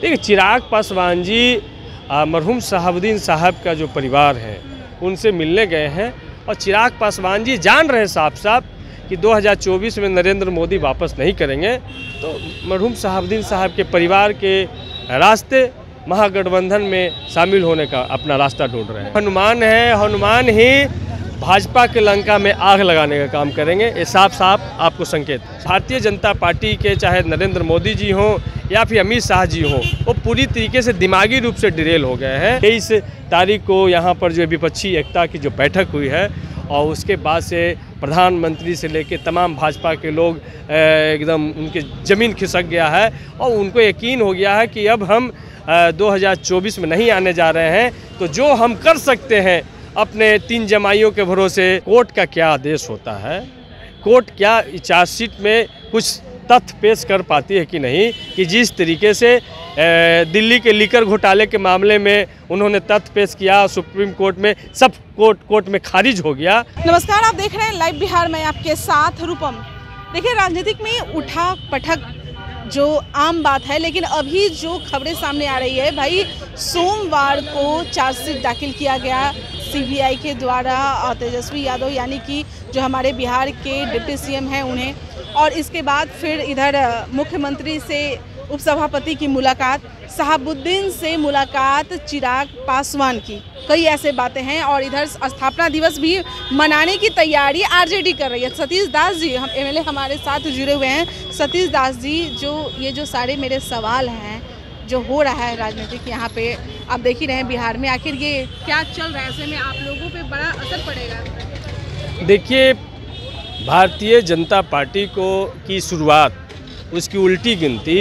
देखिए, चिराग पासवान जी मरहूम शहाबुद्दीन साहब का जो परिवार है उनसे मिलने गए हैं और चिराग पासवान जी जान रहे हैं साफ साफ कि 2024 में नरेंद्र मोदी वापस नहीं करेंगे, तो मरहूम शहाबुद्दीन साहब के परिवार के रास्ते महागठबंधन में शामिल होने का अपना रास्ता ढूंढ रहे हैं। हनुमान है, हनुमान ही भाजपा के लंका में आग लगाने का काम करेंगे, ये साफ साफ आपको संकेत। भारतीय जनता पार्टी के चाहे नरेंद्र मोदी जी हों या फिर अमित शाह जी हों, वो पूरी तरीके से दिमागी रूप से डिरेल हो गए हैं। 23 तारीख को यहाँ पर जो विपक्षी एकता की जो बैठक हुई है और उसके बाद से प्रधानमंत्री से लेके तमाम भाजपा के लोग एकदम उनके ज़मीन खिसक गया है और उनको यकीन हो गया है कि अब हम 2024 में नहीं आने जा रहे हैं, तो जो हम कर सकते हैं अपने 3 जमाइयों के भरोसे। कोर्ट का क्या आदेश होता है, कोर्ट क्या चार्जशीट में कुछ तथ्य पेश कर पाती है कि नहीं, कि जिस तरीके से दिल्ली के लीकर घोटाले के मामले में उन्होंने तथ्य पेश किया, सुप्रीम कोर्ट में सब कोर्ट में खारिज हो गया। नमस्कार, आप देख रहे हैं लाइव बिहार में आपके साथ रूपम। देखिए, राजनीतिक में उठा पटक जो आम बात है, लेकिन अभी जो खबरें सामने आ रही है भाई, सोमवार को चार्जशीट दाखिल किया गया सीबीआई के द्वारा तेजस्वी यादव यानी कि जो हमारे बिहार के डिप्टी सीएम हैं उन्हें, और इसके बाद फिर इधर मुख्यमंत्री से उपसभापति की मुलाकात, शहाबुद्दीन से मुलाकात चिराग पासवान की, कई ऐसे बातें हैं। और इधर स्थापना दिवस भी मनाने की तैयारी आरजेडी कर रही है। सतीश दास जी हम एमएलए हमारे साथ जुड़े हुए हैं। सतीश दास जी, जो सारे मेरे सवाल हैं जो हो रहा है राजनीतिक यहाँ पे, आप देख ही रहे हैं बिहार में, आखिर ये क्या चल रहा है, ऐसे में आप लोगों पे बड़ा असर पड़ेगा। देखिए, भारतीय जनता पार्टी की शुरुआत, उसकी उल्टी गिनती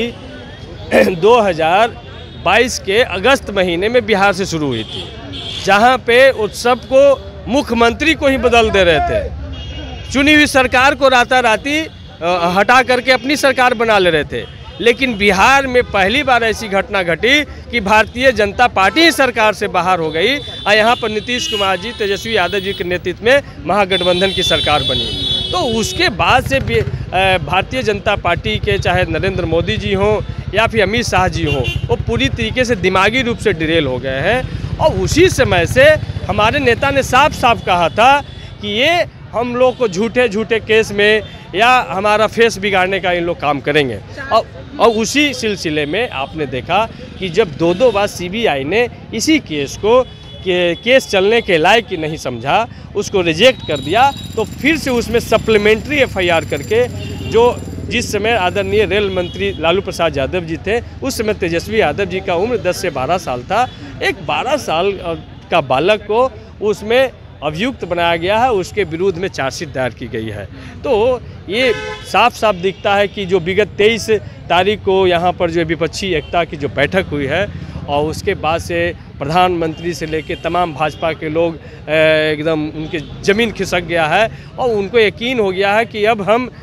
2022 के अगस्त महीने में बिहार से शुरू हुई थी, जहां पे उत्सव को मुख्यमंत्री को ही बदल दे रहे थे, चुनी हुई सरकार को राताराती हटा करके अपनी सरकार बना ले रहे थे। लेकिन बिहार में पहली बार ऐसी घटना घटी कि भारतीय जनता पार्टी ही सरकार से बाहर हो गई और यहाँ पर नीतीश कुमार जी, तेजस्वी यादव जी के नेतृत्व में महागठबंधन की सरकार बनी। तो उसके बाद से भारतीय जनता पार्टी के चाहे नरेंद्र मोदी जी हों या फिर अमित शाह जी हों, वो पूरी तरीके से दिमागी रूप से डिरेल हो गए हैं। और उसी समय से हमारे नेता ने साफ साफ कहा था कि ये हम लोग को झूठे केस में या हमारा फेस बिगाड़ने का इन लोग काम करेंगे। और उसी सिलसिले में आपने देखा कि जब 2 बार सीबीआई ने इसी केस को केस चलने के लायक ही नहीं समझा, उसको रिजेक्ट कर दिया, तो फिर से उसमें सप्लीमेंट्री एफआईआर करके, जो जिस समय आदरणीय रेल मंत्री लालू प्रसाद यादव जी थे, उस समय तेजस्वी यादव जी का उम्र 10 से 12 साल था, एक 12 साल का बालक को उसमें अभियुक्त बनाया गया है, उसके विरुद्ध में चार्जशीट दायर की गई है। तो ये साफ साफ दिखता है कि जो विगत 23 तारीख को यहाँ पर जो विपक्षी एकता की जो बैठक हुई है और उसके बाद से प्रधानमंत्री से लेके तमाम भाजपा के लोग एकदम उनके ज़मीन खिसक गया है और उनको यकीन हो गया है कि अब हम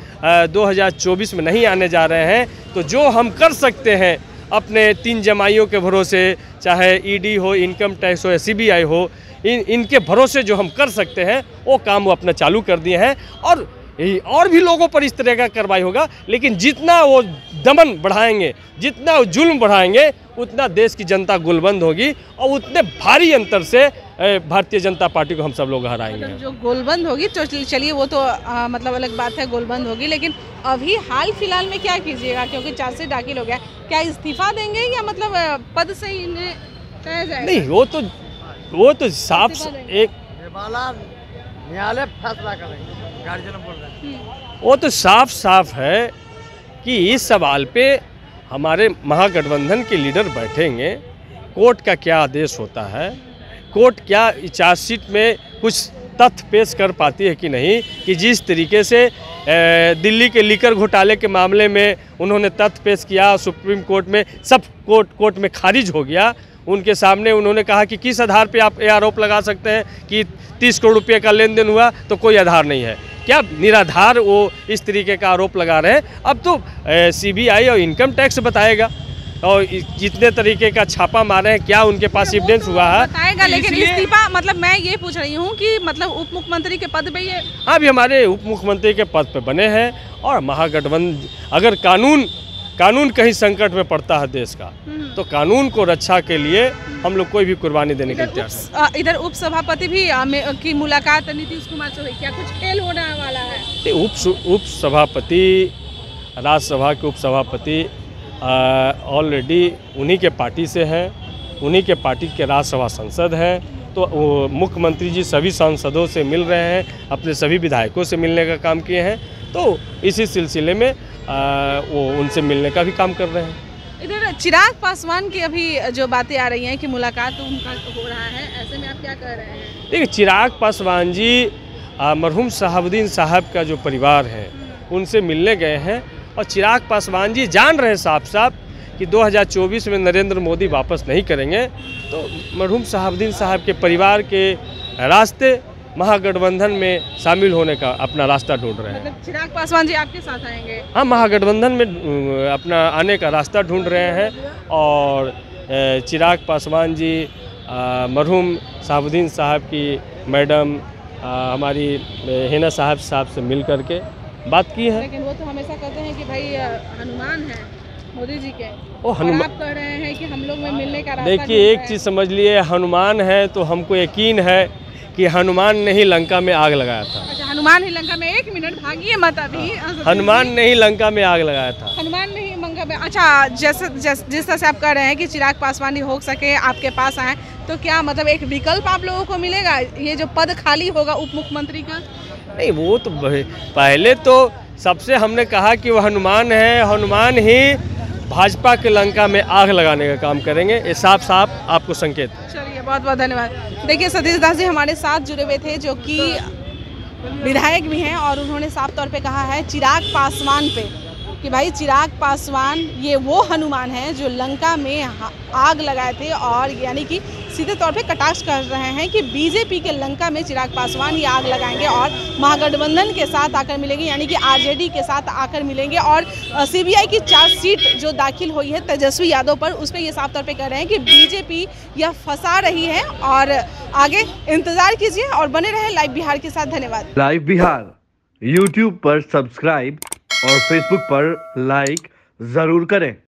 2024 में नहीं आने जा रहे हैं, तो जो हम कर सकते हैं अपने 3 जमाइयों के भरोसे, चाहे ईडी हो, इनकम टैक्स हो या सीबीआई हो, इनके भरोसे जो हम कर सकते हैं वो काम वो अपना चालू कर दिए हैं। और भी लोगों पर इस तरह का कार्रवाई होगा, लेकिन जितना वो दमन बढ़ाएंगे, जितना वो जुल्म बढ़ाएंगे, उतना देश की जनता गोलबंद होगी और उतने भारी अंतर से भारतीय जनता पार्टी को हम सब लोग हराएंगे। जो गोलबंद होगी तो चलिए वो तो मतलब अलग बात है, गोलबंद होगी, लेकिन अभी हाल फिलहाल में क्या कीजिएगा, क्योंकि चार्जशीट दाखिल हो गया, क्या इस्तीफा देंगे या मतलब पद से ही इन्हें तय जाएगा? नहीं, वो तो साफ एक न्यायालय फैसला करेंगे, गार्जियन बोल रहे हैं। वो तो साफ है कि इस सवाल पे हमारे महागठबंधन के लीडर बैठेंगे, कोर्ट का क्या आदेश होता है, कोर्ट क्या चार्जशीट में कुछ तथ्य पेश कर पाती है कि नहीं, कि जिस तरीके से दिल्ली के लीकर घोटाले के मामले में उन्होंने तथ्य पेश किया, सुप्रीम कोर्ट में सब कोर्ट में खारिज हो गया। उनके सामने उन्होंने कहा कि किस आधार पे आप ये आरोप लगा सकते हैं कि 30 करोड़ रुपये का लेन देन हुआ, तो कोई आधार नहीं है। क्या निराधार वो इस तरीके का आरोप लगा रहे हैं? अब तो सीबीआई और इनकम टैक्स बताएगा और जितने तरीके का छापा मारे हैं, क्या उनके पास एविडेंस हुआ है बताएगा। लेकिन इस्तीफा, मतलब मैं ये पूछ रही हूँ कि मतलब उप मुख्यमंत्री के पद पे ये अभी हमारे उप मुख्यमंत्री के पद पे बने हैं और महागठबंधन अगर कानून कहीं संकट में पड़ता है देश का, तो कानून को रक्षा के लिए हम लोग कोई भी कुर्बानी देने के लिए तैयार हैं। इधर उप सभापति भी की मुलाकात नीतीश कुमार से हुई, क्या कुछ खेल होने वाला है? उप सभापति, राज्यसभा के उप सभापति ऑलरेडी उन्हीं के पार्टी से हैं, उन्हीं के पार्टी के राज्यसभा सांसद हैं, तो मुख्यमंत्री जी सभी सांसदों से मिल रहे हैं, अपने सभी विधायकों से मिलने का काम किए हैं, तो इसी सिलसिले में वो उनसे मिलने का भी काम कर रहे हैं। इधर चिराग पासवान की अभी जो बातें आ रही हैं कि मुलाकात उनका हो रहा है, ऐसे में आप क्या कह रहे हैं? देखिए, चिराग पासवान जी मरहूम शहाबुद्दीन साहब का जो परिवार है उनसे मिलने गए हैं, और चिराग पासवान जी जान रहे हैं साफ साफ कि 2024 में नरेंद्र मोदी वापस नहीं करेंगे, तो मरहूम शहाबुद्दीन साहब के परिवार के रास्ते महागठबंधन में शामिल होने का अपना रास्ता ढूंढ रहे हैं। मतलब चिराग पासवान जी आपके साथ आएंगे? हाँ, महागठबंधन में अपना आने का रास्ता ढूंढ रहे हैं, और चिराग पासवान जी मरहूम शहाबुद्दीन साहब की मैडम हमारी हिना साहब से मिल करके बात की है। लेकिन वो तो हमेशा कहते हैं कि भाई हनुमान है मोदी जी के, हनुमान आप कह रहे हैं कि हम लोग में मिलने का रास्ता। देखिए, एक चीज़ समझ लिए, हनुमान है तो हमको यकीन है कि हनुमान ने ही लंका में आग लगाया था। अच्छा, हनुमान ही लंका में, एक मिनट भागिए मत अभी। हनुमान ने ही लंका में आग लगाया था। हनुमान ने ही लंका में। अच्छा, जिस तरह से आप कह रहे हैं कि चिराग पासवान ही हो सके आपके पास आए, तो क्या मतलब एक विकल्प आप लोगों को मिलेगा, ये जो पद खाली होगा उप मुख्यमंत्री का? नहीं, वो तो पहले तो सबसे हमने कहा कि वो हनुमान है, हनुमान ही भाजपा के लंका में आग लगाने का काम करेंगे, ये साफ साफ आपको संकेत है। चलिए, बहुत बहुत धन्यवाद। देखिए, सतीश दास जी हमारे साथ जुड़े हुए थे, जो कि विधायक भी हैं, और उन्होंने साफ तौर पे कहा है चिराग पासवान पे कि भाई चिराग पासवान ये वो हनुमान हैं जो लंका में आग लगाए थे, और यानी कि सीधे तौर पे कटाक्ष कर रहे हैं कि बीजेपी के लंका में चिराग पासवान ये आग लगाएंगे और महागठबंधन के साथ आकर मिलेंगे, यानी कि आरजेडी के साथ आकर मिलेंगे। और सीबीआई की चार्जशीट जो दाखिल हुई है तेजस्वी यादव पर, उस पर ये साफ तौर पे कह रहे हैं कि बीजेपी यह फंसा रही है, और आगे इंतजार कीजिए और बने रहे लाइव बिहार के साथ। धन्यवाद। लाइव बिहार यूट्यूब पर सब्सक्राइब और फेसबुक पर लाइक जरूर करें।